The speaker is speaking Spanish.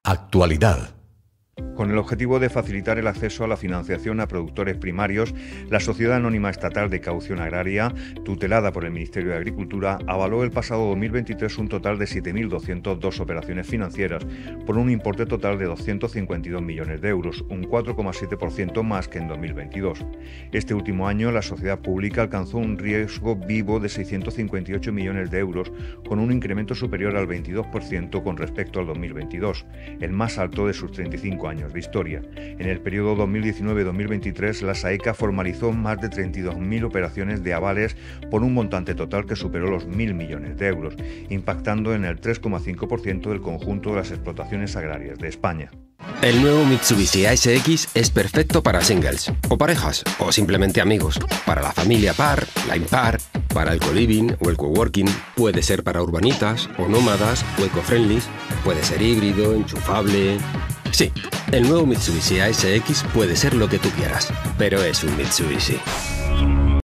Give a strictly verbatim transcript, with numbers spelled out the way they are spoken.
Actualidad. Con el objetivo de facilitar el acceso a la financiación a productores primarios, la Sociedad Anónima Estatal de Caución Agraria, tutelada por el Ministerio de Agricultura, avaló el pasado dos mil veintitrés un total de siete mil doscientas dos operaciones financieras por un importe total de doscientos cincuenta y dos millones de euros, un cuatro coma siete por ciento más que en dos mil veintidós. Este último año, la sociedad pública alcanzó un riesgo vivo de seiscientos cincuenta y ocho millones de euros, con un incremento superior al veintidós por ciento con respecto al dos mil veintidós, el más alto de sus treinta y cinco años de historia. En el periodo dos mil diecinueve dos mil veintitrés, la SAECA formalizó más de treinta y dos mil operaciones de avales por un montante total que superó los mil millones de euros, impactando en el tres coma cinco por ciento del conjunto de las explotaciones agrarias de España. El nuevo Mitsubishi A S X es perfecto para singles, o parejas, o simplemente amigos, para la familia par, la impar, para el co-living o el coworking, puede ser para urbanitas o nómadas o eco-friendly, puede ser híbrido, enchufable... Sí, el nuevo Mitsubishi A S X puede ser lo que tú quieras, pero es un Mitsubishi.